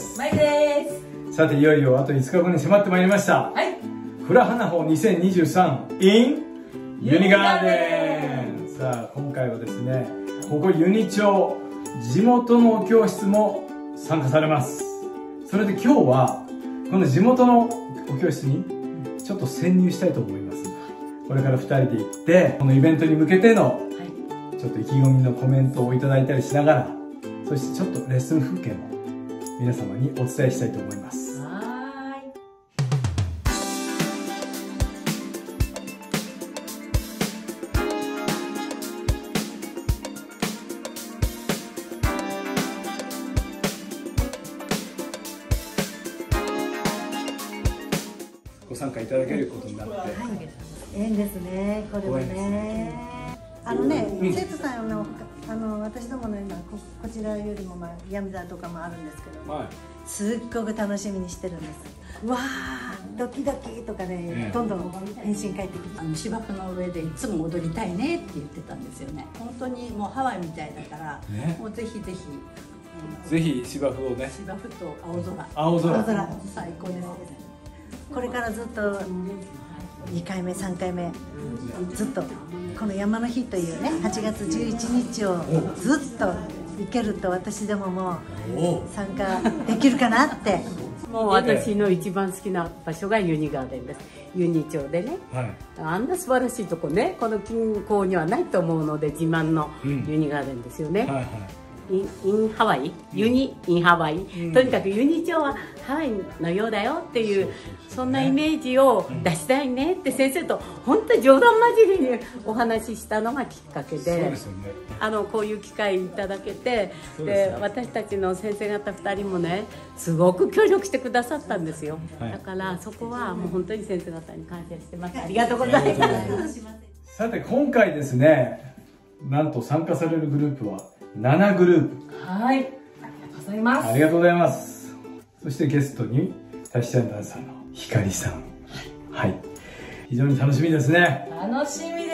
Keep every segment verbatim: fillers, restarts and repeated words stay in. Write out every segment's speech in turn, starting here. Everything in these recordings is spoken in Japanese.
。 まいです。 さていよいよあといつかごに迫ってまいりました。 はい。 フラ花ホにせんにじゅうさん in ユニガーデン。さあ今回はですね、ここユニ町地元の教室も参加されます。それで今日はこの地元のお教室にちょっと潜入したいと思います。これからふたりで行ってこのイベントに向けてのちょっと意気込みのコメントをいただいたりしながら、そしてちょっとレッスン風景も皆様にお伝えしたいと思います。ご参加いただけることになって、はい、 縁ですね、これはね。あのね、生徒さんのあの私どもの今 こ, こちらよりも、まあ、闇座とかもあるんですけど、はい、すっごく楽しみにしてるんです。わあ、ドキドキとかね、ね、どんどん返信返ってきて、 あの芝生の上でいつも踊りたいねって言ってたんですよね。本当にもうハワイみたいだから、ね、もうぜひぜひ。 ぜひ芝生をね。 芝生と青空。 青空。 青空最高です。 これからずっとにかいめさんかいめずっとこの山の日というねはちがつじゅういちにちをずっと行けると私でももう参加できるかなって。 もう私の一番好きな場所がユニガーデンです。ユニ町でね、はい、あんな素晴らしいとこね、この近郊にはないと思うので自慢のユニガーデンですよね。うん、はいはい、イン, インハワイ、ユニ、インハワイ、うん、とにかくユニ町はハワイのようだよっていう、そんなイメージを出したいねって先生と本当に冗談交じりにお話ししたのがきっかけ で, で、ね、あのこういう機会いただけて、で、ね、私たちの先生方ふたりもねすごく協力してくださったんですよ、はい、だからそこはもう本当に先生方に感謝してます。ありがとうございます。 さて今回ですね、なんと参加されるグループはななグループ。 はい、ありがとうございます。 ありがとうございます。そしてゲストにタシちゃんダンサーのひかりさん。はい、非常に楽しみですね。 楽しみです。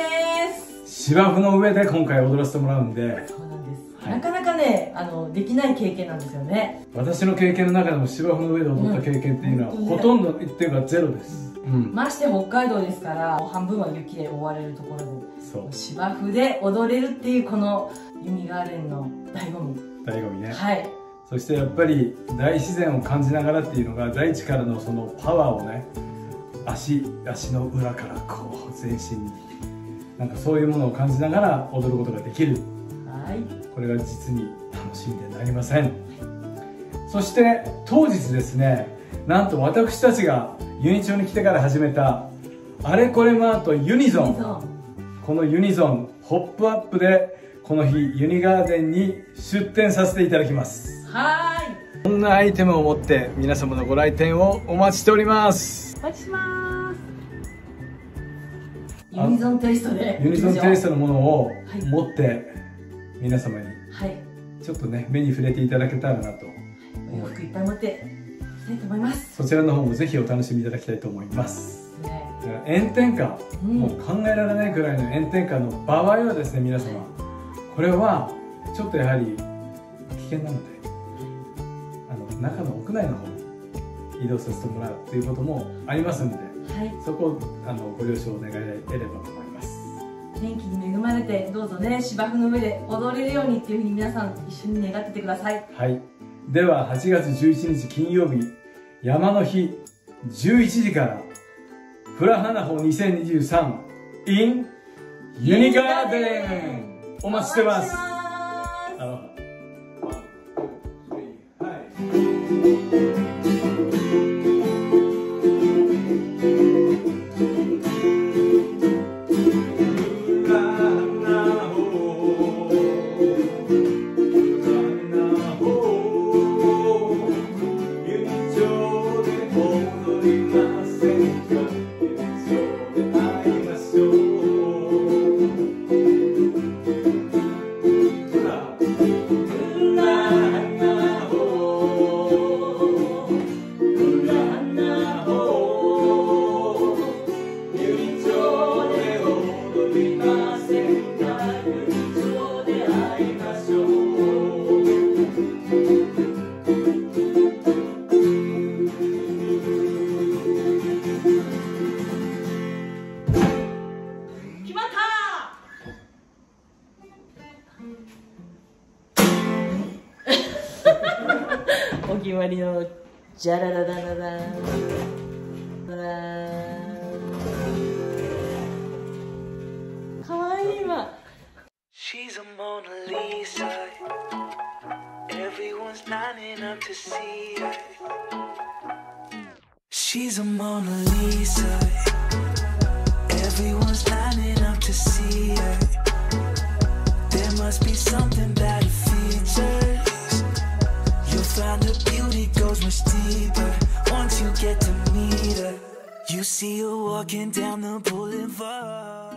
芝生の上で今回踊らせてもらうんで。 そうなんです。はい、なかなかね、あのできない経験なんですよね。 私の経験の中でも芝生の上で踊った経験っていうのは、うん、ほとんどっていうかゼロです。 うん、まして北海道ですから、半分は雪で覆われるところで、そう芝生で踊れるっていうこのユニガーデンの醍醐味。 醍醐味ね。 はい。 そしてやっぱり大自然を感じながらっていうのが、大地からのそのパワーをね、足足の裏からこう全身になんかそういうものを感じながら踊ることができる。はい。これが実に楽しみでなりません。そして当日ですね、なんと私たちがユニ町に来てから始めたあれこれマートユニゾン。このユニゾンホップアップでこの日ユニガーデンに出店させていただきます。 はい。 こんなアイテムを持って皆様のご来店をお待ちしております。 お待ちします。ユニゾンテイストでユニゾンテイストのものを持って皆様にちょっとね目に触れていただけたらなと、 お洋服いっぱい持っていきたいと思います。 そちらの方もぜひお楽しみいただきたいと思います。炎天下、うん、もう考えられないくらいの炎天下の場合はですね、皆様これはちょっとやはり危険なので、あの中の屋内の方に移動させてもらうということもありますので、はい、そこをあのご了承願えればと思います。 天気に恵まれてどうぞね、芝生の上で踊れるようにっていうふうに皆さん一緒に願っててください。 はい。でははちがつじゅういちにち金曜日、山の日じゅういちじからフラ花ホにせんにじゅうさん in ユニガーデンお待ちしてます。 わりのジャララララランかわいいわ。She's a Mona Lisa. Everyone's lining up to see her. She's a Mona Lisa. Everyone's lining up to see her. There must be something about her features. You'll find her beauty goes much deeper once you get to meet her. You see her walking down the boulevard.